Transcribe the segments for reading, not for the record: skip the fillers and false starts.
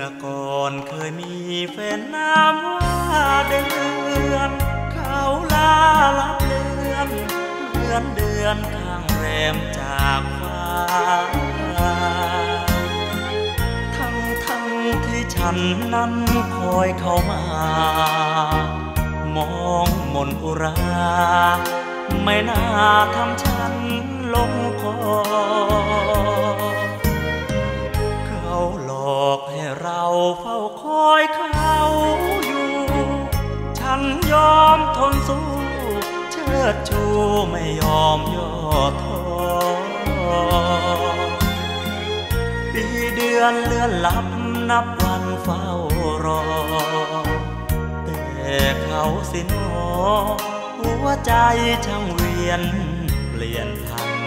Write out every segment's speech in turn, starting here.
ก่อนเคยมีแฟนนามว่าเดือนเขาลาลับเลือนเหมือนเดือนข้างแรมจากฟ้าทั้งที่ฉันนั้นคอยเข้ามามองมนอุราไม่น่าทำฉันลงคอเขาหลอกให้เราเฝ้าคอยเขาอยู่ฉันยอมทนสู้เชิดชูไม่ยอมย่อท้อปีเดือนเลื่อนลับนับวันเฝ้ารอแต่เขาสิหนอหัวใจช่างเวียนเปลี่ยนพัน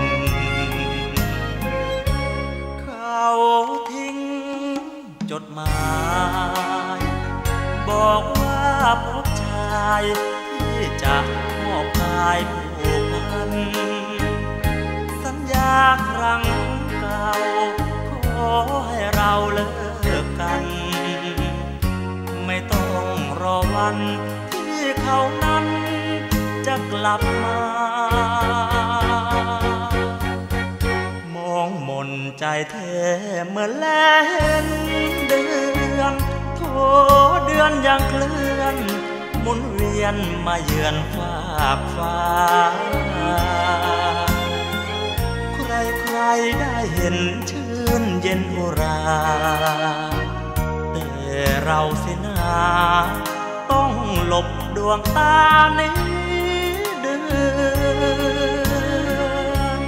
เขาทิ้งจดหมายบอกว่าพบชายที่จะมอบกายผูกพันสัญญาครั้งเก่าขอให้เราเลิกกันไม่ต้องรอวันที่เขานั้นจะกลับมามองมนใจแท้เมื่อแลนเดือนโทเดือนยังเคลื่อนหมุนเวียนมาเยือนฟากฟ้าใครได้เห็นชื่นเย็นอุราแต่เราสินาต้องหลบดวงตานี้เดือน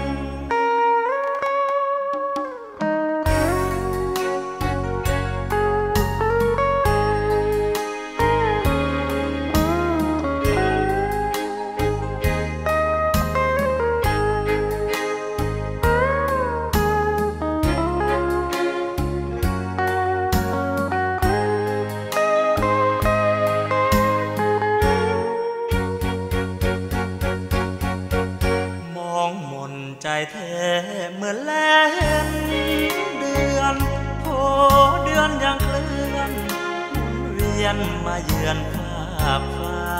ใจแท้เมื่อแลนเดือนโผเดือนยังเคลื่อนหมุนเวียนมาเยือนภาพฟ้า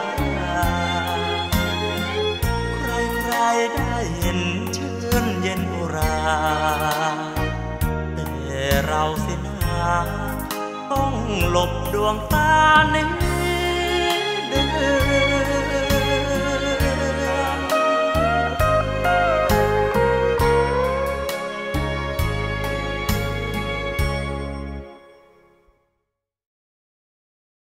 ใครได้เห็นชื่นเย็นอุราแต่เราสินาต้องหลบดวงตานี้เดือน